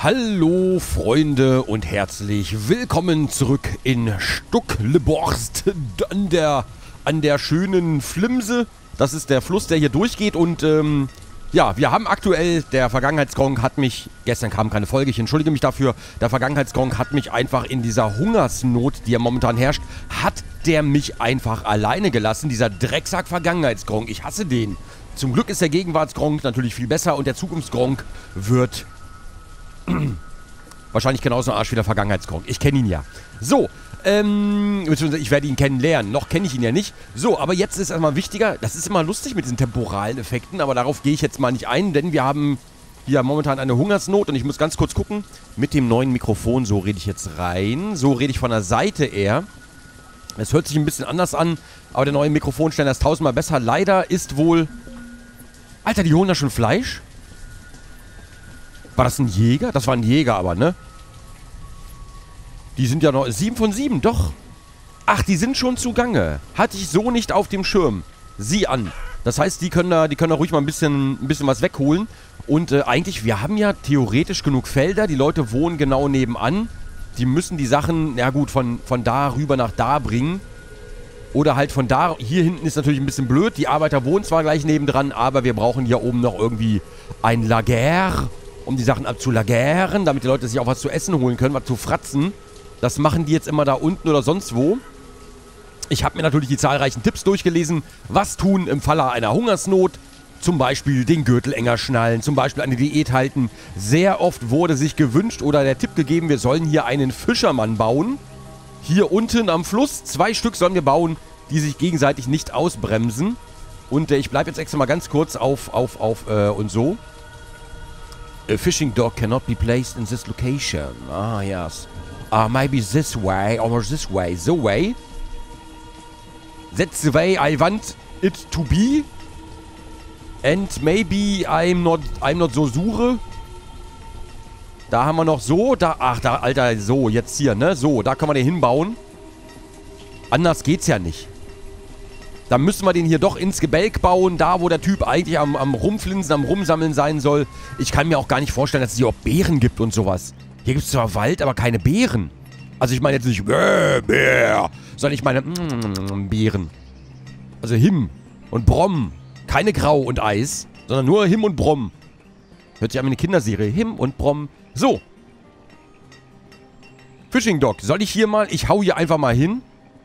Hallo Freunde und herzlich willkommen zurück in Stuckleborst an der schönen Flimse. Das ist der Fluss, der hier durchgeht und ja, wir haben aktuell, der Vergangenheitsgronk hat mich, gestern kam keine Folge, ich entschuldige mich dafür, der Vergangenheitsgronk hat mich einfach in dieser Hungersnot, die ja momentan herrscht, hat der mich einfach alleine gelassen, dieser Drecksack Vergangenheitsgronk, ich hasse den. Zum Glück ist der Gegenwartsgronk natürlich viel besser und der Zukunftsgronk wird wahrscheinlich genauso ein Arsch wie der Vergangenheitsgronk. Ich kenne ihn ja. So, beziehungsweise ich werde ihn kennenlernen. Noch kenne ich ihn ja nicht. So, aber jetzt ist erstmal wichtiger, das ist immer lustig mit diesen temporalen Effekten, aber darauf gehe ich jetzt mal nicht ein, denn wir haben hier momentan eine Hungersnot und ich muss ganz kurz gucken, mit dem neuen Mikrofon, so rede ich jetzt rein, so rede ich von der Seite eher. Es hört sich ein bisschen anders an, aber der neue Mikrofonständer ist tausendmal besser. Leider ist wohl... Alter, die holen da schon Fleisch? War das ein Jäger? Das war ein Jäger aber, ne? Die sind ja noch... 7 von 7, doch. Ach, die sind schon zugange. Hatte ich so nicht auf dem Schirm. Sieh an. Das heißt, die können da ruhig mal ein bisschen was wegholen. Und eigentlich, wir haben ja theoretisch genug Felder. Die Leute wohnen genau nebenan. Die müssen die Sachen, na gut, von da rüber nach da bringen. Oder halt von da, hier hinten ist natürlich ein bisschen blöd. Die Arbeiter wohnen zwar gleich nebendran, aber wir brauchen hier oben noch irgendwie ein Lager, um die Sachen abzulagern, damit die Leute sich auch was zu essen holen können, was zu fratzen. Das machen die jetzt immer da unten oder sonst wo. Ich habe mir natürlich die zahlreichen Tipps durchgelesen. Was tun im Falle einer Hungersnot? Zum Beispiel den Gürtel enger schnallen, zum Beispiel eine Diät halten. Sehr oft wurde sich gewünscht oder der Tipp gegeben, wir sollen hier einen Fischermann bauen. Hier unten am Fluss, 2 Stück sollen wir bauen, die sich gegenseitig nicht ausbremsen. Und ich bleibe jetzt extra mal ganz kurz auf und so. A fishing dog cannot be placed in this location. Ah, yes. Maybe this way or this way. The way. That's the way I want it to be. And maybe I'm not so sure. Da haben wir noch so, Alter, so, jetzt hier, ne? So, da können wir den hinbauen. Anders geht's ja nicht. Dann müssen wir den hier doch ins Gebälk bauen, da wo der Typ eigentlich am Rumflinsen, am Rumsammeln sein soll. Ich kann mir auch gar nicht vorstellen, dass es hier auch Beeren gibt und sowas. Hier gibt es zwar Wald, aber keine Beeren. Also ich meine jetzt nicht Bär, sondern ich meine Beeren. Also Him und Brom. Keine Grau und Eis, sondern nur Him und Brom. Hört sich an wie eine Kinderserie. Him und Brom. So. Fishing Dog. Soll ich hier mal... Ich hau hier einfach mal hin.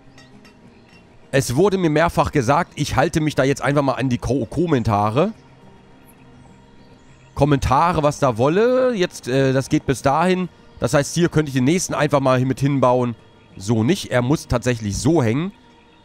Es wurde mir mehrfach gesagt, ich halte mich da jetzt einfach mal an die Kommentare. Kommentare, was da wolle. Jetzt, das geht bis dahin. Das heißt, hier könnte ich den nächsten einfach mal mit hinbauen. So nicht. Er muss tatsächlich so hängen.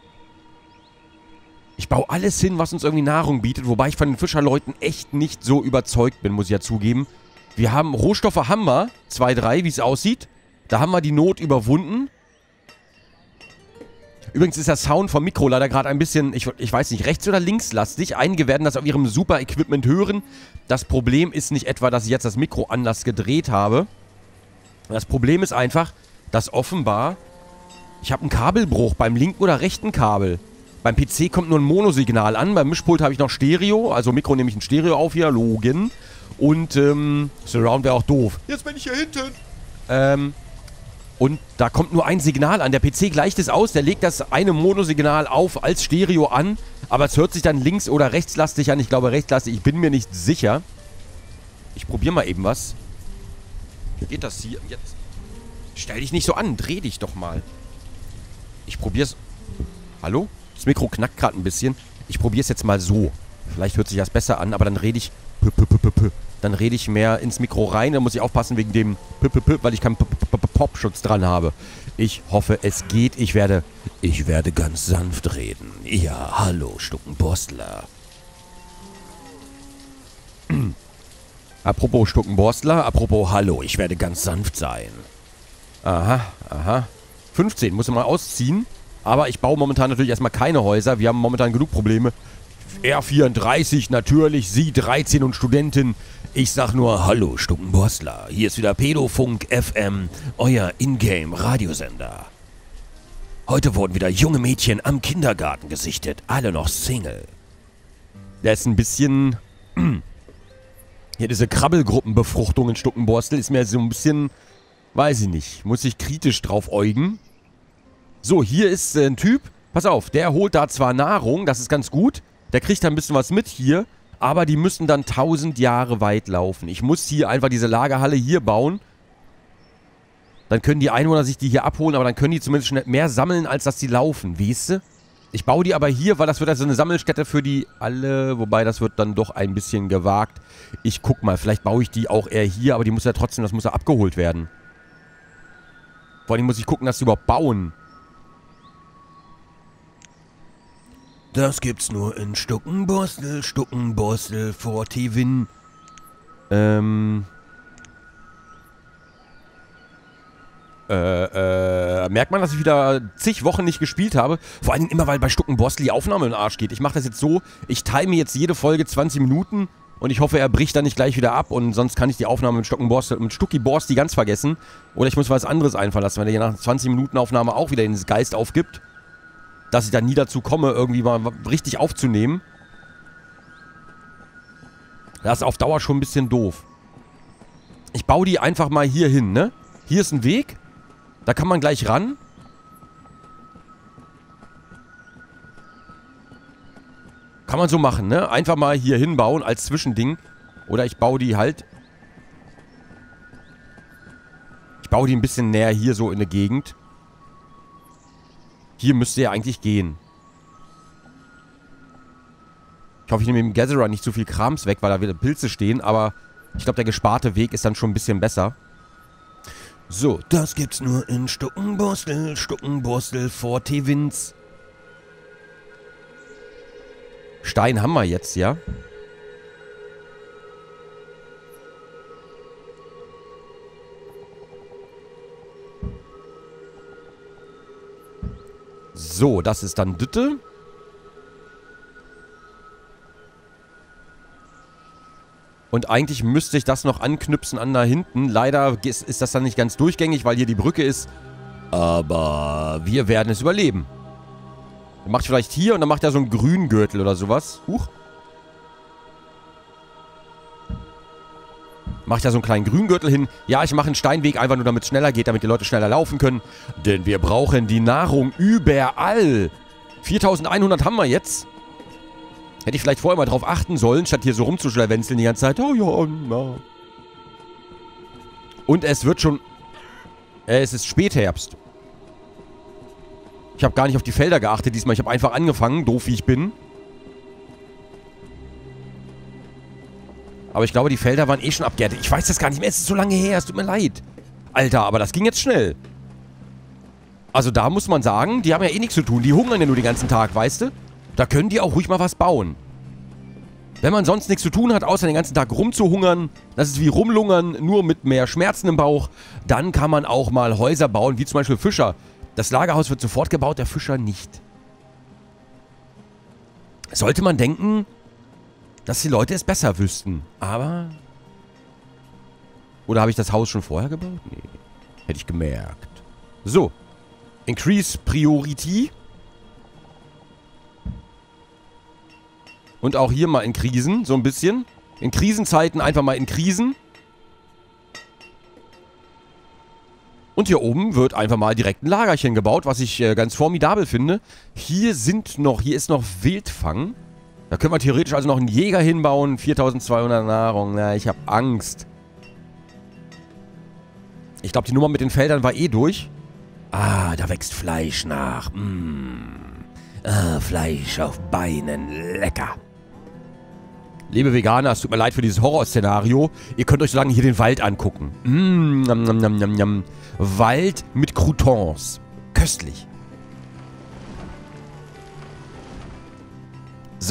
Ich baue alles hin, was uns irgendwie Nahrung bietet. Wobei ich von den Fischerleuten echt nicht so überzeugt bin, muss ich ja zugeben. Wir haben Rohstoffe, haben wir. 2, 3, wie es aussieht. Da haben wir die Not überwunden. Übrigens ist der Sound vom Mikro leider gerade ein bisschen, ich weiß nicht, rechts- oder linkslastig. Einige werden das auf ihrem super Equipment hören. Das Problem ist nicht etwa, dass ich jetzt das Mikro anders gedreht habe. Das Problem ist einfach, dass offenbar, ich habe einen Kabelbruch beim linken oder rechten Kabel. Beim PC kommt nur ein Monosignal an. Beim Mischpult habe ich noch Stereo. Also Mikro nehme ich ein Stereo auf hier, Logan. Und Surround wäre auch doof. Jetzt bin ich hier hinten. Und da kommt nur ein Signal an. Der PC gleicht es aus. Der legt das eine Monosignal auf als Stereo an. Aber es hört sich dann links- oder rechtslastig an. Ich glaube rechtslastig. Ich bin mir nicht sicher. Ich probiere mal eben was. Wie geht das hier? Jetzt. Stell dich nicht so an. Dreh dich doch mal. Ich probiere es. Hallo? Das Mikro knackt gerade ein bisschen. Ich probiere es jetzt mal so. Vielleicht hört sich das besser an. Aber dann rede ich... Dann rede ich mehr ins Mikro rein. Da muss ich aufpassen wegen dem weil ich keinen Popschutz dran habe. Ich hoffe, es geht. Ich werde ganz sanft reden. Ja, hallo, Stuckenborstler. Apropos Stuckenborstler, apropos hallo, ich werde ganz sanft sein. Aha, aha. 15, muss ich mal ausziehen. Aber ich baue momentan natürlich erstmal keine Häuser. Wir haben momentan genug Probleme. R34, natürlich, Sie 13 und Studentin. Ich sag nur, hallo Stuckenborstler, hier ist wieder Pedofunk FM, euer Ingame-Radiosender. Heute wurden wieder junge Mädchen am Kindergarten gesichtet, alle noch Single. Der ist ein bisschen Hier diese Krabbelgruppenbefruchtung in Stuckenborstel ist mir so ein bisschen, weiß ich nicht, muss ich kritisch drauf äugen. So, hier ist ein Typ, pass auf, der holt da zwar Nahrung, das ist ganz gut, der kriegt da ein bisschen was mit hier, aber die müssen dann 1000 Jahre weit laufen. Ich muss hier einfach diese Lagerhalle hier bauen. Dann können die Einwohner sich die hier abholen, aber dann können die zumindest schnell mehr sammeln, als dass die laufen, weißt du? Ich baue die aber hier, weil das wird also eine Sammelstätte für die alle, wobei das wird dann doch ein bisschen gewagt. Ich guck mal, vielleicht baue ich die auch eher hier, aber die muss ja trotzdem, das muss ja abgeholt werden. Vor allem muss ich gucken, dass sie überhaupt bauen. Das gibt's nur in Stuckenborstel, Stuckenborstel, Fort Tewin. Merkt man, dass ich wieder zig Wochen nicht gespielt habe. Vor allem immer, weil bei Stuckenborstel die Aufnahme in den Arsch geht. Ich mache das jetzt so, ich time jetzt jede Folge 20 Minuten und ich hoffe, er bricht dann nicht gleich wieder ab und sonst kann ich die Aufnahme mit Stuckenborstel, mit Stucki-Borsti ganz vergessen. Oder ich muss was anderes einfallen lassen, wenn er hier nach 20 Minuten Aufnahme auch wieder den Geist aufgibt, dass ich dann nie dazu komme, irgendwie mal richtig aufzunehmen. Das ist auf Dauer schon ein bisschen doof. Ich baue die einfach mal hier hin, ne? Hier ist ein Weg. Da kann man gleich ran. Kann man so machen, ne? Einfach mal hier hinbauen als Zwischending. Oder ich baue die halt... Ich baue die ein bisschen näher hier so in der Gegend. Hier müsste ja eigentlich gehen. Ich hoffe, ich nehme mit dem Gatherer nicht zu viel Krams weg, weil da wieder Pilze stehen. Aber ich glaube, der gesparte Weg ist dann schon ein bisschen besser. So, das gibt's nur in Stuckenborstel, Stuckenborstel, Fort Tewins. Stein haben wir jetzt, ja? So, das ist dann Dütte. Und eigentlich müsste ich das noch anknüpfen an da hinten. Leider ist das dann nicht ganz durchgängig, weil hier die Brücke ist. Aber wir werden es überleben. Dann macht vielleicht hier und dann macht er so einen Grüngürtel oder sowas. Huch. Macht ja so einen kleinen Grüngürtel hin. Ja, ich mache einen Steinweg einfach nur, damit es schneller geht, damit die Leute schneller laufen können. Denn wir brauchen die Nahrung überall. 4100 haben wir jetzt. Hätte ich vielleicht vorher mal drauf achten sollen, statt hier so rumzuschlawenzeln die ganze Zeit. Oh ja, na. Und es wird schon... es ist Spätherbst. Ich habe gar nicht auf die Felder geachtet diesmal. Ich habe einfach angefangen, doof wie ich bin. Aber ich glaube, die Felder waren eh schon abgeerntet. Ich weiß das gar nicht mehr. Es ist so lange her. Es tut mir leid. Alter, aber das ging jetzt schnell. Also da muss man sagen, die haben ja eh nichts zu tun. Die hungern ja nur den ganzen Tag, weißt du? Da können die auch ruhig mal was bauen. Wenn man sonst nichts zu tun hat, außer den ganzen Tag rumzuhungern, das ist wie rumlungern, nur mit mehr Schmerzen im Bauch, dann kann man auch mal Häuser bauen, wie zum Beispiel Fischer. Das Lagerhaus wird sofort gebaut, der Fischer nicht. Sollte man denken, dass die Leute es besser wüssten. Aber... Oder habe ich das Haus schon vorher gebaut? Nee. Hätte ich gemerkt. So. Increase Priority. Und auch hier mal in Krisen, so ein bisschen. In Krisenzeiten einfach mal in Krisen. Und hier oben wird einfach mal direkt ein Lagerchen gebaut, was ich ganz formidabel finde. Hier ist noch Wildfang. Da können wir theoretisch also noch einen Jäger hinbauen. 4200 Nahrung. Na, ich habe Angst. Ich glaube, die Nummer mit den Feldern war eh durch. Ah, da wächst Fleisch nach. Fleisch auf Beinen. Lecker. Liebe Veganer, es tut mir leid für dieses Horrorszenario. Ihr könnt euch so lange hier den Wald angucken. Nam, nam, nam, nam, nam. Wald mit Croutons. Köstlich. So.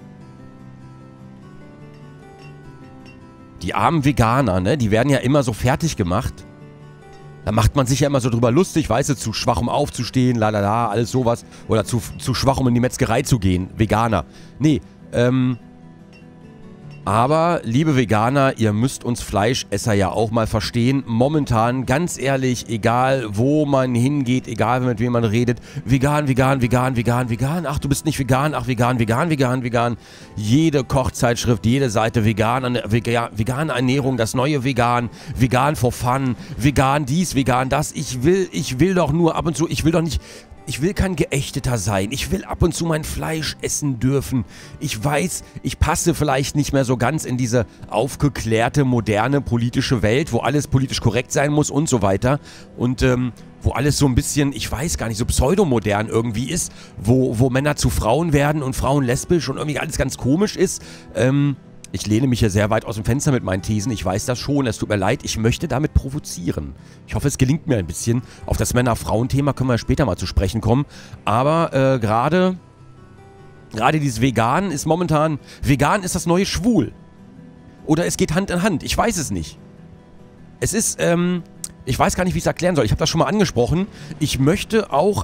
Die armen Veganer, ne? Die werden ja immer so fertig gemacht. Da macht man sich ja immer so drüber lustig, weißt du, zu schwach um aufzustehen, lalala, alles sowas. Oder zu schwach um in die Metzgerei zu gehen. Veganer. Nee, Aber, liebe Veganer, ihr müsst uns Fleischesser ja auch mal verstehen. Momentan, ganz ehrlich, egal wo man hingeht, egal mit wem man redet, vegan, vegan, vegan, vegan, vegan. Ach, du bist nicht vegan, ach, vegan, vegan, vegan, vegan. Jede Kochzeitschrift, jede Seite vegan, vegane Ernährung, das neue Vegan, vegan for fun, vegan dies, vegan das. Ich will doch nur ab und zu, ich will kein Geächteter sein. Ich will ab und zu mein Fleisch essen dürfen. Ich weiß, ich passe vielleicht nicht mehr so ganz in diese aufgeklärte, moderne politische Welt, wo alles politisch korrekt sein muss und so weiter. Und wo alles so ein bisschen, ich weiß gar nicht, so pseudomodern irgendwie ist, wo Männer zu Frauen werden und Frauen lesbisch und irgendwie alles ganz komisch ist. Ich lehne mich hier sehr weit aus dem Fenster mit meinen Thesen. Ich weiß das schon, es tut mir leid. Ich möchte damit provozieren. Ich hoffe, es gelingt mir ein bisschen. Auf das Männer-Frauen-Thema können wir später mal zu sprechen kommen. Aber gerade dieses Vegan ist momentan... Vegan ist das neue Schwul. Oder es geht Hand in Hand. Ich weiß es nicht. Es ist... ich weiß gar nicht, wie ich es erklären soll. Ich habe das schon mal angesprochen. Ich möchte auch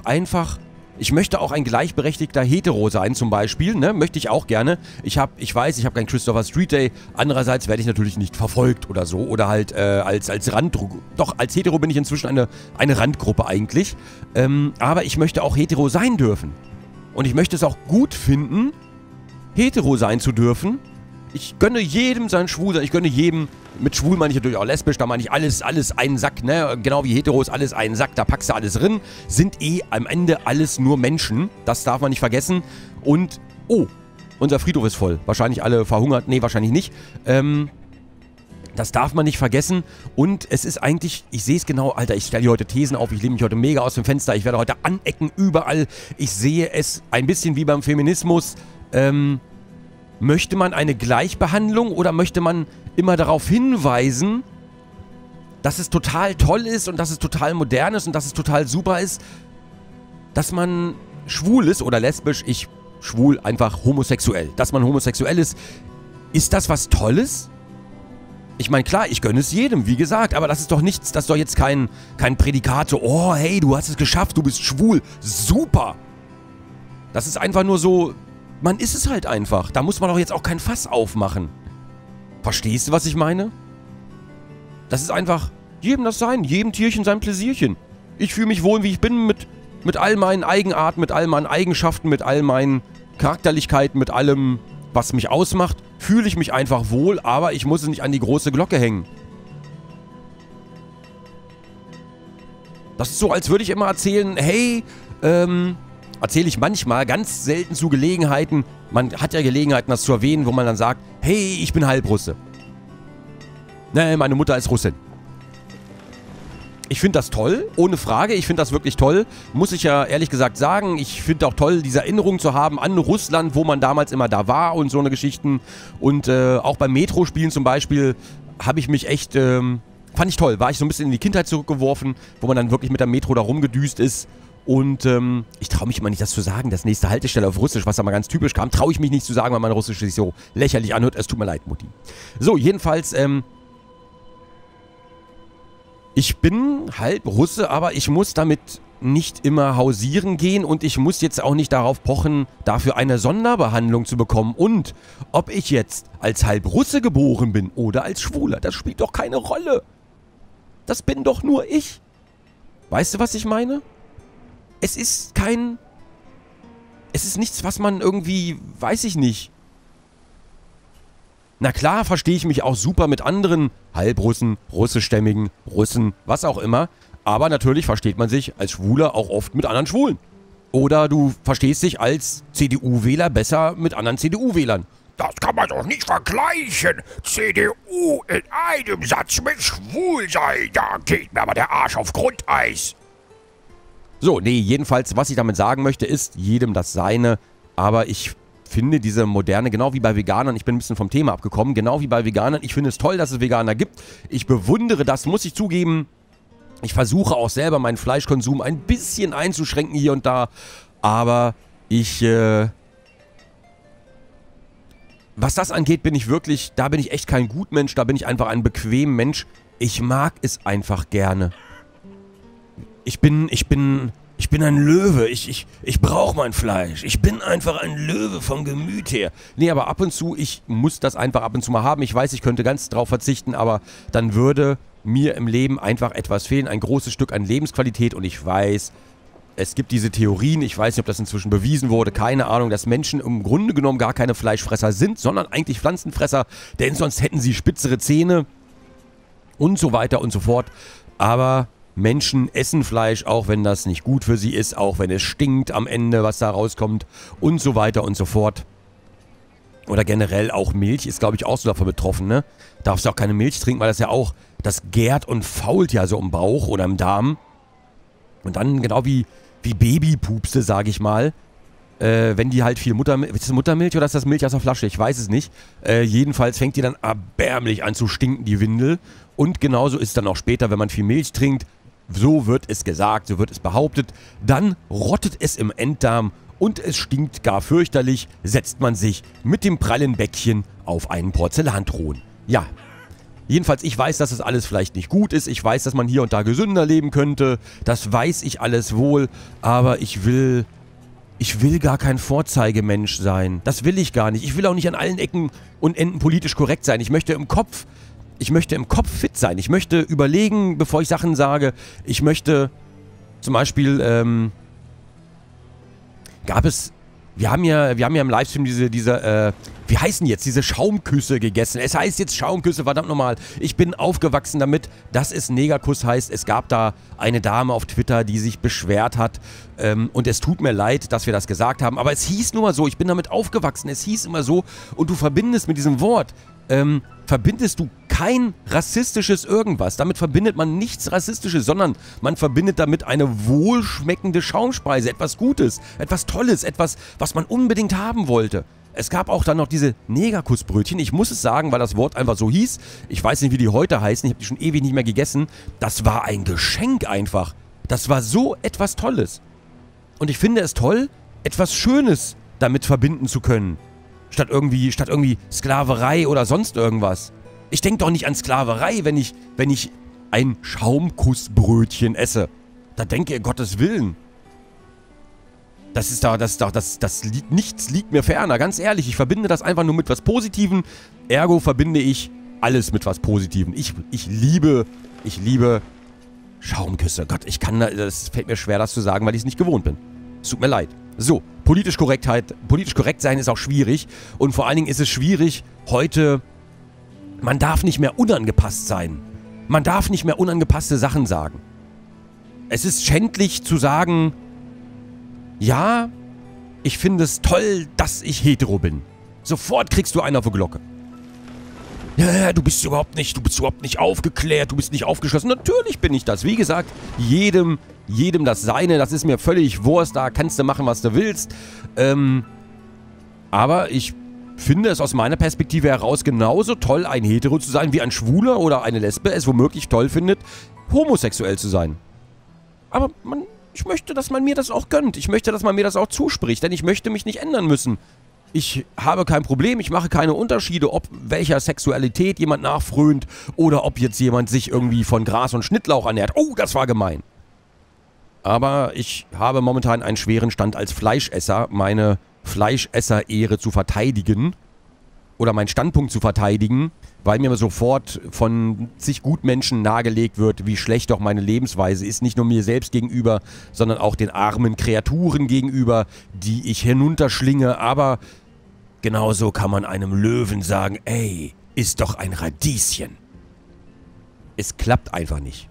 ein gleichberechtigter Hetero sein zum Beispiel, ne? Möchte ich auch gerne. Ich weiß, ich habe keinen Christopher Street Day. Andererseits werde ich natürlich nicht verfolgt oder so. Oder halt als Randgruppe. Doch, als Hetero bin ich inzwischen eine Randgruppe eigentlich. Aber ich möchte auch Hetero sein dürfen. Und ich möchte es auch gut finden, Hetero sein zu dürfen. Ich gönne jedem sein Schwulsein. Ich gönne jedem, mit schwul meine ich natürlich auch lesbisch, da meine ich alles einen Sack, ne? Genau wie Heteros, alles einen Sack, da packst du alles drin. Sind am Ende alles nur Menschen. Das darf man nicht vergessen. Und, oh, unser Friedhof ist voll. Wahrscheinlich alle verhungert. Nee, wahrscheinlich nicht. Das darf man nicht vergessen. Und es ist eigentlich, ich sehe es genau, Alter, ich stelle hier heute Thesen auf, ich lehne mich heute mega aus dem Fenster, ich werde heute anecken überall. Ich sehe es ein bisschen wie beim Feminismus, möchte man eine Gleichbehandlung oder möchte man immer darauf hinweisen, dass es total toll ist und dass es total modern ist und dass es total super ist, dass man schwul ist oder lesbisch, schwul, einfach homosexuell. Dass man homosexuell ist das was Tolles? Ich meine, klar, ich gönne es jedem, wie gesagt, aber das ist doch nichts, das ist doch jetzt kein Prädikat so, oh, hey, du hast es geschafft, du bist schwul, super. Das ist einfach nur so... Man ist es halt einfach. Da muss man doch jetzt auch kein Fass aufmachen. Verstehst du, was ich meine? Das ist einfach jedem das sein. Jedem Tierchen sein Pläsierchen. Ich fühle mich wohl, wie ich bin, mit all meinen Eigenarten, mit all meinen Eigenschaften, mit all meinen Charakterlichkeiten, mit allem, was mich ausmacht. Fühle ich mich einfach wohl, aber ich muss es nicht an die große Glocke hängen. Das ist so, als würde ich immer erzählen, hey, erzähle ich manchmal, ganz selten zu Gelegenheiten. Man hat ja Gelegenheiten, das zu erwähnen, wo man dann sagt, hey, ich bin Halbrusse. Ne, meine Mutter ist Russin. Ich finde das toll, ohne Frage. Ich finde das wirklich toll. Muss ich ja ehrlich gesagt sagen. Ich finde auch toll, diese Erinnerung zu haben an Russland, wo man damals immer da war und so eine Geschichten. Und auch beim Metro-Spielen zum Beispiel habe ich mich echt, fand ich toll. War ich so ein bisschen in die Kindheit zurückgeworfen, wo man dann wirklich mit der Metro da rumgedüst ist. Und ich traue mich immer nicht, das zu sagen. Das nächste Haltestelle auf Russisch, was da mal ganz typisch kam, traue ich mich nicht zu sagen, weil mein Russisch sich so lächerlich anhört. Es tut mir leid, Mutti. So, jedenfalls, ich bin halb Russe, aber ich muss damit nicht immer hausieren gehen und ich muss jetzt auch nicht darauf pochen, dafür eine Sonderbehandlung zu bekommen. Und ob ich jetzt als halb Russe geboren bin oder als Schwuler, das spielt doch keine Rolle. Das bin doch nur ich. Weißt du, was ich meine? Es ist nichts, was man irgendwie, weiß ich nicht. Na klar, verstehe ich mich auch super mit anderen Halbrussen, russischstämmigen, Russen, was auch immer. Aber natürlich versteht man sich als Schwuler auch oft mit anderen Schwulen. Oder du verstehst dich als CDU-Wähler besser mit anderen CDU-Wählern. Das kann man doch nicht vergleichen. CDU in einem Satz mit Schwulsein. Da geht mir aber der Arsch auf Grundeis. So, nee, jedenfalls, was ich damit sagen möchte, ist, jedem das Seine. Aber ich finde diese moderne, genau wie bei Veganern, ich bin ein bisschen vom Thema abgekommen, genau wie bei Veganern, ich finde es toll, dass es Veganer gibt. Ich bewundere das, muss ich zugeben. Ich versuche auch selber meinen Fleischkonsum ein bisschen einzuschränken hier und da. Aber was das angeht, bin ich wirklich, da bin ich echt kein Gutmensch, da bin ich einfach ein bequemer Mensch. Ich mag es einfach gerne. Ich bin Ich bin ein Löwe, ich brauche mein Fleisch. Ich bin einfach ein Löwe vom Gemüt her. Nee, aber ab und zu, ich muss das einfach ab und zu mal haben. Ich weiß, ich könnte ganz drauf verzichten, aber dann würde mir im Leben einfach etwas fehlen. Ein großes Stück an Lebensqualität. Und ich weiß, es gibt diese Theorien, ich weiß nicht, ob das inzwischen bewiesen wurde, keine Ahnung, dass Menschen im Grunde genommen gar keine Fleischfresser sind, sondern eigentlich Pflanzenfresser, denn sonst hätten sie spitzere Zähne und so weiter und so fort. Aber Menschen essen Fleisch, auch wenn das nicht gut für sie ist, auch wenn es stinkt am Ende, was da rauskommt und so weiter und so fort. Oder generell auch Milch ist, glaube ich, auch so davon betroffen, ne? Darfst du auch keine Milch trinken, weil das ja auch, das gärt und fault ja so im Bauch oder im Darm. Und dann genau wie Babypupse, sage ich mal, wenn die halt viel Muttermilch, ist das Muttermilch oder ist das Milch aus der Flasche? Ich weiß es nicht. Jedenfalls fängt die dann erbärmlich an zu stinken, die Windel. Und genauso ist es dann auch später, wenn man viel Milch trinkt. So wird es gesagt, so wird es behauptet. Dann rottet es im Enddarm und es stinkt gar fürchterlich, setzt man sich mit dem prallen Bäckchen auf einen Porzellanthron. Ja, jedenfalls, ich weiß, dass das alles vielleicht nicht gut ist. Ich weiß, dass man hier und da gesünder leben könnte. Das weiß ich alles wohl. Aber ich will gar kein Vorzeigemensch sein. Das will ich gar nicht. Ich will auch nicht an allen Ecken und Enden politisch korrekt sein. Ich möchte im Kopf fit sein. Ich möchte überlegen, bevor ich Sachen sage. Ich möchte zum Beispiel, wir haben ja im Livestream wie heißen jetzt, diese Schaumküsse gegessen. Es heißt jetzt Schaumküsse, verdammt nochmal. Ich bin aufgewachsen damit, dass es Negerkuss heißt. Es gab da eine Dame auf Twitter, die sich beschwert hat. Und es tut mir leid, dass wir das gesagt haben. Aber es hieß nur mal so, ich bin damit aufgewachsen. Es hieß immer so. Und du verbindest mit diesem Wort, verbindest du kein rassistisches irgendwas. Damit verbindet man nichts Rassistisches, sondern man verbindet damit eine wohlschmeckende Schaumspeise. Etwas Gutes, etwas Tolles, etwas, was man unbedingt haben wollte. Es gab auch dann noch diese Negerkussbrötchen. Ich muss es sagen, weil das Wort einfach so hieß. Ich weiß nicht, wie die heute heißen. Ich habe die schon ewig nicht mehr gegessen. Das war ein Geschenk einfach. Das war so etwas Tolles. Und ich finde es toll, etwas Schönes damit verbinden zu können. Statt irgendwie Sklaverei oder sonst irgendwas. Ich denke doch nicht an Sklaverei, wenn ich ein Schaumkussbrötchen esse. Da denke ich, Gottes Willen. Nichts liegt mir ferner. Ganz ehrlich, ich verbinde das einfach nur mit was Positivem. Ergo verbinde ich alles mit was Positivem. Ich liebe Schaumküsse. Gott, das fällt mir schwer, das zu sagen, weil ich es nicht gewohnt bin. Es tut mir leid. So, politisch korrekt sein ist auch schwierig. Und vor allen Dingen ist es schwierig, heute, man darf nicht mehr unangepasst sein. Man darf nicht mehr unangepasste Sachen sagen. Es ist schändlich zu sagen, ja, ich finde es toll, dass ich hetero bin. Sofort kriegst du einen auf die Glocke. Ja, du bist überhaupt nicht aufgeklärt, du bist nicht aufgeschlossen. Natürlich bin ich das. Wie gesagt, jedem das Seine, das ist mir völlig Wurst, da kannst du machen, was du willst. Aber ich finde es aus meiner Perspektive heraus genauso toll, ein Hetero zu sein, wie ein Schwuler oder eine Lesbe es womöglich toll findet, homosexuell zu sein. Aber ich möchte, dass man mir das auch gönnt. Ich möchte, dass man mir das auch zuspricht, denn ich möchte mich nicht ändern müssen. Ich habe kein Problem, ich mache keine Unterschiede, ob welcher Sexualität jemand nachfrönt oder ob jetzt jemand sich irgendwie von Gras und Schnittlauch ernährt. Oh, das war gemein. Aber ich habe momentan einen schweren Stand als Fleischesser, meine Fleischesser-Ehre zu verteidigen oder meinen Standpunkt zu verteidigen, weil mir sofort von zig Gutmenschen nahegelegt wird, wie schlecht doch meine Lebensweise ist. Nicht nur mir selbst gegenüber, sondern auch den armen Kreaturen gegenüber, die ich hinunterschlinge. Aber genauso kann man einem Löwen sagen, ey, ist doch ein Radieschen. Es klappt einfach nicht.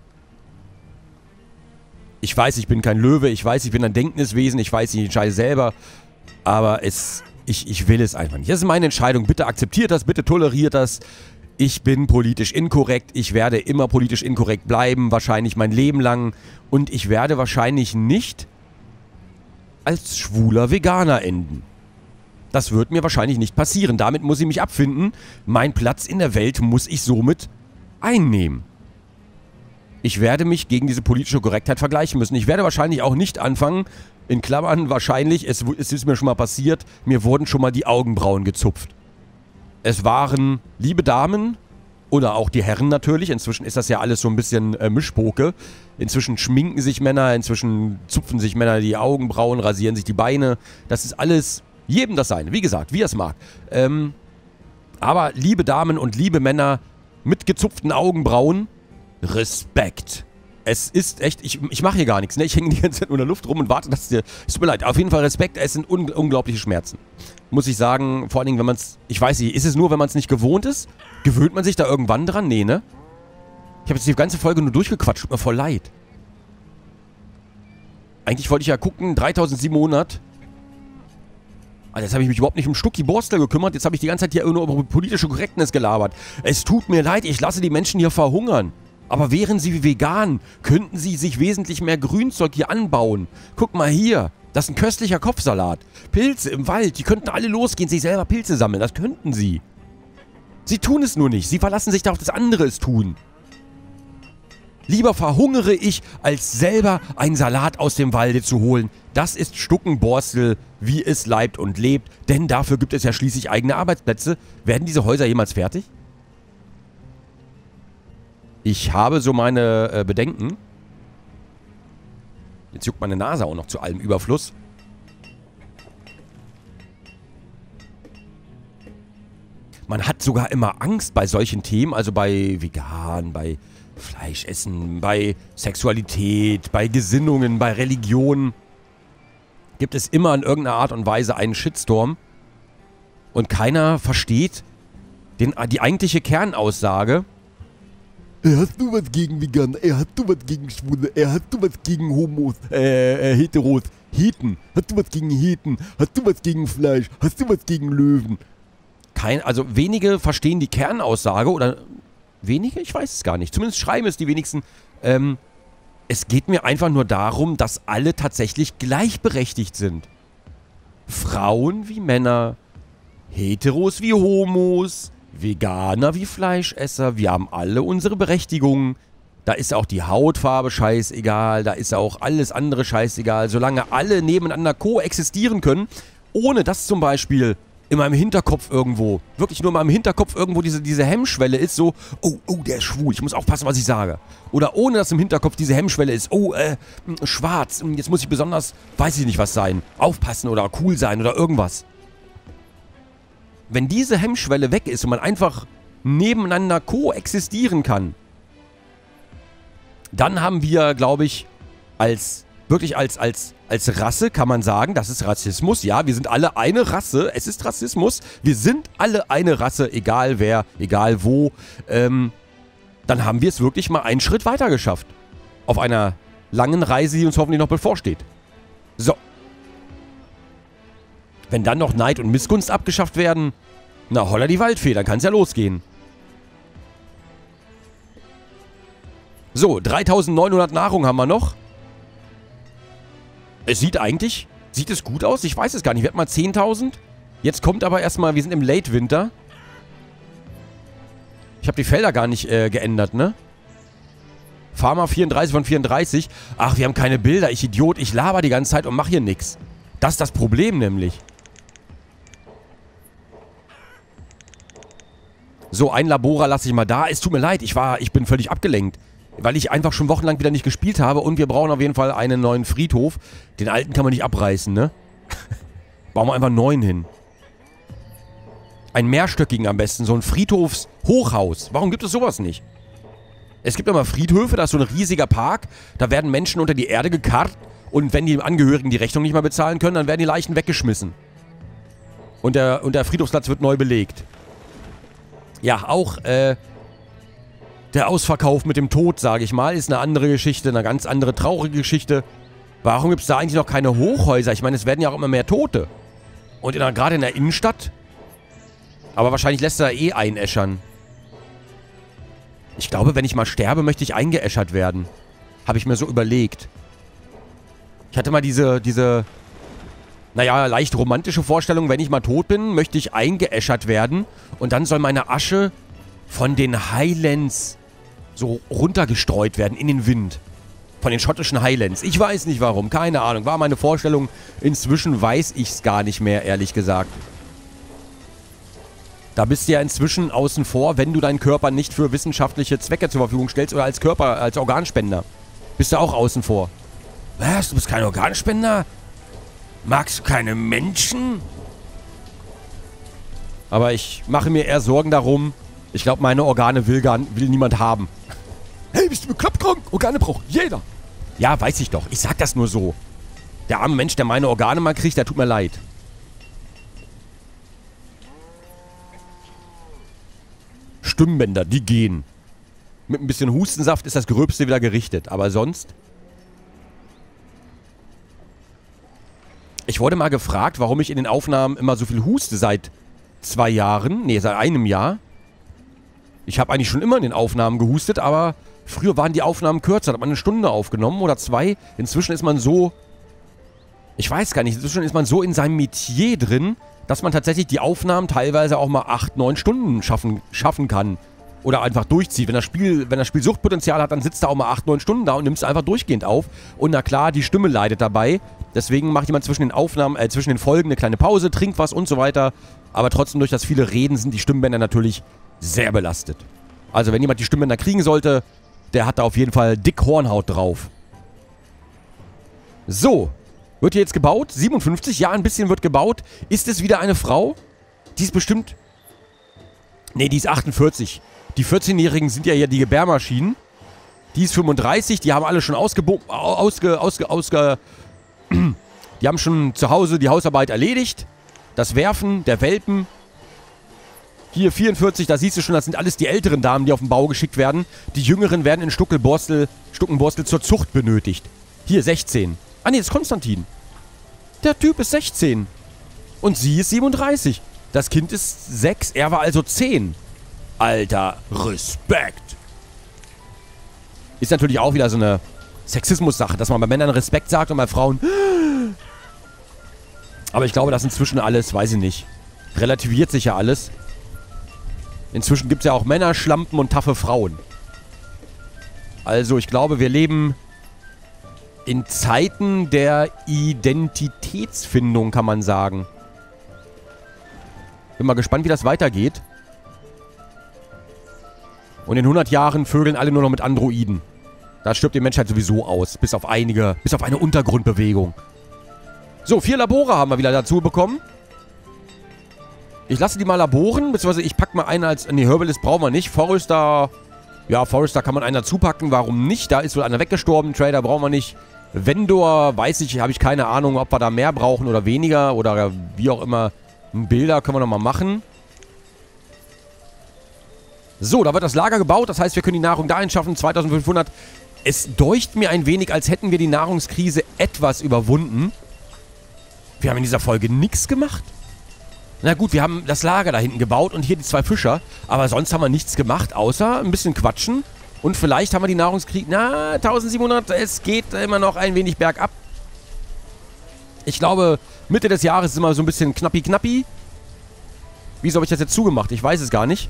Ich weiß, ich bin kein Löwe, ich weiß, ich bin ein denkendes Wesen, ich weiß, ich entscheide selber, aber ich will es einfach nicht. Das ist meine Entscheidung, bitte akzeptiert das, bitte toleriert das. Ich bin politisch inkorrekt, ich werde immer politisch inkorrekt bleiben, wahrscheinlich mein Leben lang. Und ich werde wahrscheinlich nicht als schwuler Veganer enden. Das wird mir wahrscheinlich nicht passieren. Damit muss ich mich abfinden. Mein Platz in der Welt muss ich somit einnehmen. Ich werde mich gegen diese politische Korrektheit vergleichen müssen. Ich werde wahrscheinlich auch nicht anfangen, in Klammern wahrscheinlich, es ist mir schon mal passiert, mir wurden schon mal die Augenbrauen gezupft. Es waren liebe Damen, Oder auch die Herren natürlich. Inzwischen ist das ja alles so ein bisschen Mischpoke. Inzwischen schminken sich Männer, inzwischen zupfen sich Männer die Augenbrauen, rasieren sich die Beine. Das ist alles jedem das Seine. Wie gesagt, wie er es mag. Aber liebe Damen und liebe Männer mit gezupften Augenbrauen, Respekt. Es ist echt, ich mache hier gar nichts, ne? Ich hänge die ganze Zeit nur in der Luft rum und warte, dass es dir... Es tut mir leid, auf jeden Fall Respekt, es sind unglaubliche Schmerzen. Muss ich sagen, vor allen Dingen, wenn man es... Ich weiß nicht, ist es nur, wenn man es nicht gewohnt ist? Gewöhnt man sich da irgendwann dran? Nee, ne? Ich habe jetzt die ganze Folge nur durchgequatscht, tut mir voll leid. Eigentlich wollte ich ja gucken, 3700... Alter, jetzt habe ich mich überhaupt nicht um Stucki Borstel gekümmert, jetzt habe ich die ganze Zeit hier nur über politische Korrektness gelabert. Es tut mir leid, ich lasse die Menschen hier verhungern. Aber wären sie vegan, könnten sie sich wesentlich mehr Grünzeug hier anbauen. Guck mal hier, das ist ein köstlicher Kopfsalat. Pilze im Wald, die könnten alle losgehen, sich selber Pilze sammeln, das könnten sie. Sie tun es nur nicht, sie verlassen sich darauf, dass andere es tun. Lieber verhungere ich, als selber einen Salat aus dem Walde zu holen. Das ist Stuckenborstel, wie es leibt und lebt, denn dafür gibt es ja schließlich eigene Arbeitsplätze. Werden diese Häuser jemals fertig? Ich habe so meine Bedenken. Jetzt juckt meine Nase auch noch zu allem Überfluss. Man hat sogar immer Angst bei solchen Themen, also bei Vegan, bei Fleischessen, bei Sexualität, bei Gesinnungen, bei Religion. Gibt es immer in irgendeiner Art und Weise einen Shitstorm. Und keiner versteht die eigentliche Kernaussage. Hast du was gegen Veganer? Hast du was gegen Schwule? Hast du was gegen Homos? Heteros? Heten? Hast du was gegen Heten? Hast du was gegen Fleisch? Hast du was gegen Löwen? Also wenige verstehen die Kernaussage oder wenige? Ich weiß es gar nicht. Zumindest schreiben es die wenigsten. Es geht mir einfach nur darum, dass alle tatsächlich gleichberechtigt sind. Frauen wie Männer, Heteros wie Homos, Veganer wie Fleischesser, wir haben alle unsere Berechtigungen. Da ist auch die Hautfarbe scheißegal, da ist auch alles andere scheißegal, solange alle nebeneinander koexistieren können, ohne dass zum Beispiel in meinem Hinterkopf irgendwo, wirklich nur in meinem Hinterkopf irgendwo diese Hemmschwelle ist, so, oh, der ist schwul, ich muss aufpassen, was ich sage. Oder ohne dass im Hinterkopf diese Hemmschwelle ist, oh, schwarz, jetzt muss ich besonders, weiß ich nicht was sein, aufpassen oder cool sein oder irgendwas. Wenn diese Hemmschwelle weg ist und man einfach nebeneinander koexistieren kann, dann haben wir, glaube ich, als Rasse kann man sagen, das ist Rassismus. Ja, wir sind alle eine Rasse. Es ist Rassismus. Wir sind alle eine Rasse, egal wer, egal wo. Dann haben wir es wirklich mal einen Schritt weiter geschafft. Auf einer langen Reise, die uns hoffentlich noch bevorsteht. So. Wenn dann noch Neid und Missgunst abgeschafft werden, na holla die Waldfee, dann kann es ja losgehen. So, 3900 Nahrung haben wir noch. Es sieht es gut aus? Ich weiß es gar nicht. Wir hatten mal 10.000. Jetzt kommt aber erstmal, wir sind im Late Winter. Ich habe die Felder gar nicht geändert, ne? Farmer 34 von 34. Ach, wir haben keine Bilder. Ich Idiot. Ich laber die ganze Zeit und mache hier nichts. Das ist das Problem nämlich. So, ein Laborer lasse ich mal da. Es tut mir leid, ich bin völlig abgelenkt. Weil ich einfach schon wochenlang wieder nicht gespielt habe und wir brauchen auf jeden Fall einen neuen Friedhof. Den alten kann man nicht abreißen, ne? Bauen wir einfach einen neuen hin. Einen mehrstöckigen am besten, so ein Friedhofshochhaus. Warum gibt es sowas nicht? Es gibt immer Friedhöfe, da ist so ein riesiger Park. Da werden Menschen unter die Erde gekarrt und wenn die Angehörigen die Rechnung nicht mehr bezahlen können, dann werden die Leichen weggeschmissen. Und der Friedhofsplatz wird neu belegt. Ja, auch, der Ausverkauf mit dem Tod, sage ich mal, ist eine andere Geschichte, eine ganz andere traurige Geschichte. Warum gibt es da eigentlich noch keine Hochhäuser? Ich meine, es werden ja auch immer mehr Tote. Und gerade in der Innenstadt. Aber wahrscheinlich lässt er da eh einäschern. Ich glaube, wenn ich mal sterbe, möchte ich eingeäschert werden. Habe ich mir so überlegt. Ich hatte mal diese, naja, leicht romantische Vorstellung, wenn ich mal tot bin, möchte ich eingeäschert werden. Und dann soll meine Asche von den Highlands so runtergestreut werden in den Wind. Von den schottischen Highlands. Ich weiß nicht warum, keine Ahnung. War meine Vorstellung. Inzwischen weiß ich es gar nicht mehr, ehrlich gesagt. Da bist du ja inzwischen außen vor, wenn du deinen Körper nicht für wissenschaftliche Zwecke zur Verfügung stellst oder als Organspender. Bist du auch außen vor. Was? Du bist kein Organspender? Magst du keine Menschen? Aber ich mache mir eher Sorgen darum. Ich glaube, meine Organe will niemand haben. Hey, bist du bekloppt krank? Organe braucht jeder. Ja, weiß ich doch. Ich sag das nur so. Der arme Mensch, der meine Organe mal kriegt, der tut mir leid. Stimmbänder, die gehen. Mit ein bisschen Hustensaft ist das Gröbste wieder gerichtet. Aber sonst... Ich wurde mal gefragt, warum ich in den Aufnahmen immer so viel huste seit 2 Jahren. Nee, seit einem Jahr. Ich habe eigentlich schon immer in den Aufnahmen gehustet, aber früher waren die Aufnahmen kürzer. Da hat man 1 Stunde aufgenommen oder 2. Inzwischen ist man so... Ich weiß gar nicht, inzwischen ist man so in seinem Metier drin, dass man tatsächlich die Aufnahmen teilweise auch mal 8, 9 Stunden schaffen kann. Oder einfach durchzieht. Wenn das Spiel Suchtpotenzial hat, dann sitzt er auch mal 8, 9 Stunden da und nimmt es einfach durchgehend auf. Und na klar, die Stimme leidet dabei. Deswegen macht jemand zwischen den Folgen eine kleine Pause, trinkt was und so weiter. Aber trotzdem durch das viele Reden sind die Stimmbänder natürlich sehr belastet. Also wenn jemand die Stimmbänder kriegen sollte, der hat da auf jeden Fall dick Hornhaut drauf. So. Wird hier jetzt gebaut? 57? Ja, ein bisschen wird gebaut. Ist es wieder eine Frau? Die ist bestimmt... Ne, die ist 48. Die 14-Jährigen sind ja hier die Gebärmaschinen. Die ist 35. Die haben alle schon die haben schon zu Hause die Hausarbeit erledigt. Das Werfen der Welpen. Hier 44, da siehst du schon, das sind alles die älteren Damen, die auf den Bau geschickt werden. Die jüngeren werden in Stuckenborstel zur Zucht benötigt. Hier 16. Ah ne, das ist Konstantin. Der Typ ist 16. Und sie ist 37. Das Kind ist 6, er war also 10. Alter, Respekt. Ist natürlich auch wieder so eine Sexismus-Sache, dass man bei Männern Respekt sagt und bei Frauen... Aber ich glaube, das ist inzwischen alles, weiß ich nicht. Relativiert sich ja alles. Inzwischen gibt es ja auch Männer, Schlampen und taffe Frauen. Also ich glaube, wir leben... in Zeiten der Identitätsfindung, kann man sagen. Bin mal gespannt, wie das weitergeht. Und in 100 Jahren vögeln alle nur noch mit Androiden. Da stirbt die Menschheit sowieso aus. Bis auf eine Untergrundbewegung. So, 4 Labore haben wir wieder dazu bekommen. Ich lasse die mal laboren, beziehungsweise ich packe mal einen als... Ne, Herbalist brauchen wir nicht. Forester... Ja, Forester kann man einen dazu packen. Warum nicht? Da ist wohl einer weggestorben. Trader brauchen wir nicht. Vendor, weiß ich, habe ich keine Ahnung, ob wir da mehr brauchen oder weniger. Oder wie auch immer. Bilder können wir nochmal machen. So, da wird das Lager gebaut. Das heißt, wir können die Nahrung dahin schaffen. 2500. Es deucht mir ein wenig, als hätten wir die Nahrungskrise etwas überwunden. Wir haben in dieser Folge nichts gemacht. Na gut, wir haben das Lager da hinten gebaut und hier die 2 Fischer. Aber sonst haben wir nichts gemacht, außer ein bisschen quatschen. Und vielleicht haben wir die Nahrungskrise... Na, 1700, es geht immer noch ein wenig bergab. Ich glaube, Mitte des Jahres ist immer so ein bisschen knappi-knappi. Wieso habe ich das jetzt zugemacht? Ich weiß es gar nicht.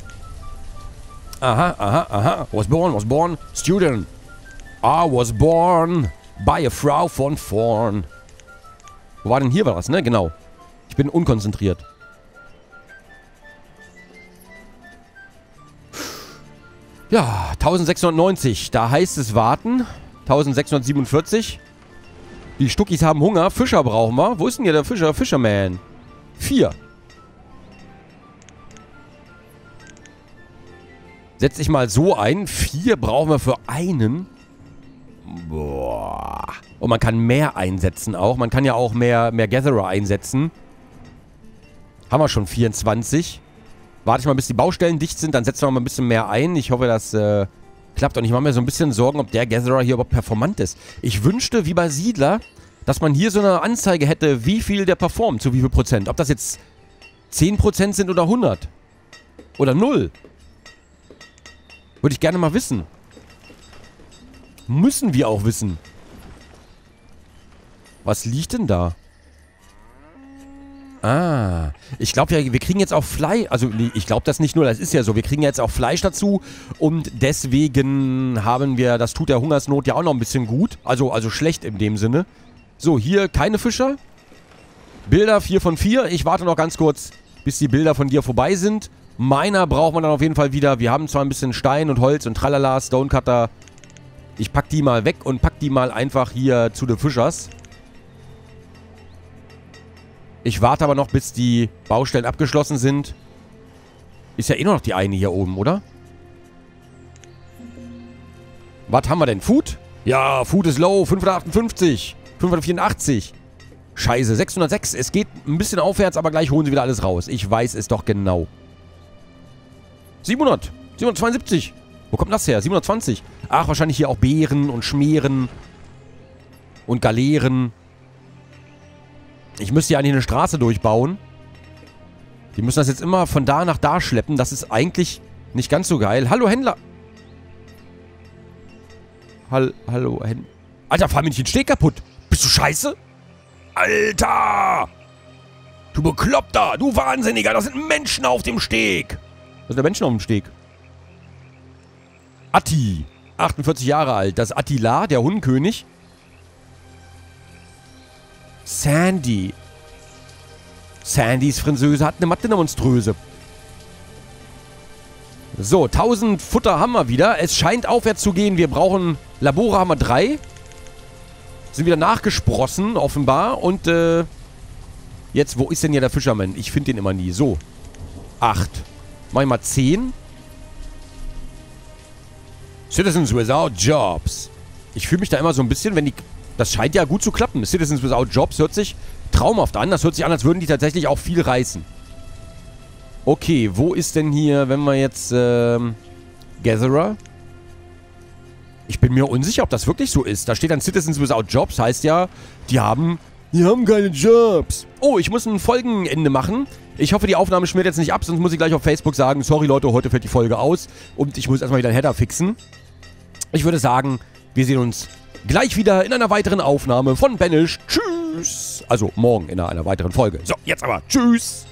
Aha. Was born, student. I was born by a Frau von vorn. Wo war denn hier was, ne? Genau. Ich bin unkonzentriert. Ja, 1690. Da heißt es warten. 1647. Die Stuckis haben Hunger. Fischer brauchen wir. Wo ist denn hier der Fischer? Fisherman. 4. Setz dich mal so ein. 4 brauchen wir für einen. Boah. Und man kann mehr einsetzen auch. Man kann ja auch mehr Gatherer einsetzen. Haben wir schon 24. Warte ich mal, bis die Baustellen dicht sind. Dann setzen wir mal ein bisschen mehr ein. Ich hoffe, das klappt. Und ich mache mir so ein bisschen Sorgen, ob der Gatherer hier überhaupt performant ist. Ich wünschte, wie bei Siedler, dass man hier so eine Anzeige hätte, wie viel der performt, zu wie viel Prozent. Ob das jetzt 10% sind oder 100. Oder 0. Würde ich gerne mal wissen. Müssen wir auch wissen. Was liegt denn da? Ah, ich glaube ja, wir kriegen jetzt auch Fleisch, also ich glaube das nicht nur, das ist ja so, wir kriegen jetzt auch Fleisch dazu und deswegen haben wir, das tut der Hungersnot ja auch noch ein bisschen gut, also schlecht in dem Sinne. So, hier keine Fischer. Bilder 4 von 4, ich warte noch ganz kurz, bis die Bilder von dir vorbei sind. Meiner braucht man dann auf jeden Fall wieder. Wir haben zwar ein bisschen Stein und Holz und tralala, Stonecutter. Ich pack die mal weg und pack die mal einfach hier zu den Fischers. Ich warte aber noch, bis die Baustellen abgeschlossen sind. Ist ja eh nur noch die eine hier oben, oder? Was haben wir denn? Food? Ja, Food ist low. 558. 584. Scheiße, 606. Es geht ein bisschen aufwärts, aber gleich holen sie wieder alles raus. Ich weiß es doch genau. 700. 772. Wo kommt das her? 720. Ach, wahrscheinlich hier auch Beeren und Schmieren. Und Galeeren. Ich müsste ja eigentlich eine Straße durchbauen. Die müssen das jetzt immer von da nach da schleppen. Das ist eigentlich nicht ganz so geil. Hallo, Händler. Hallo, Händler. Alter, fahr mir nicht den Steg kaputt. Bist du scheiße? Alter! Du Bekloppter! Du Wahnsinniger! Das sind Menschen auf dem Steg! Das sind ja Menschen auf dem Steg. Atti. 48 Jahre alt. Das ist Attila, der Hundenkönig. Sandy. Sandys Französe hat eine Matte monströse. So, 1000 Futter haben wir wieder. Es scheint aufwärts zu gehen. Wir brauchen... Labore haben wir 3. Sind wieder nachgesprossen, offenbar. Und, jetzt, wo ist denn hier der Fischerman? Ich finde den immer nie. So. 8. Mach ich mal 10. Citizens without jobs. Ich fühle mich da immer so ein bisschen, wenn die... Das scheint ja gut zu klappen. Citizens without jobs hört sich traumhaft an. Das hört sich an, als würden die tatsächlich auch viel reißen. Okay, wo ist denn hier, wenn wir jetzt, Gatherer? Ich bin mir unsicher, ob das wirklich so ist. Da steht dann Citizens without jobs. Heißt ja, die haben keine Jobs. Oh, ich muss ein Folgenende machen. Ich hoffe, die Aufnahme schmiert jetzt nicht ab, sonst muss ich gleich auf Facebook sagen, sorry Leute, heute fällt die Folge aus. Und ich muss erstmal wieder einen Header fixen. Ich würde sagen, wir sehen uns gleich wieder in einer weiteren Aufnahme von Banish. Tschüss. Also morgen in einer weiteren Folge. So, jetzt aber. Tschüss.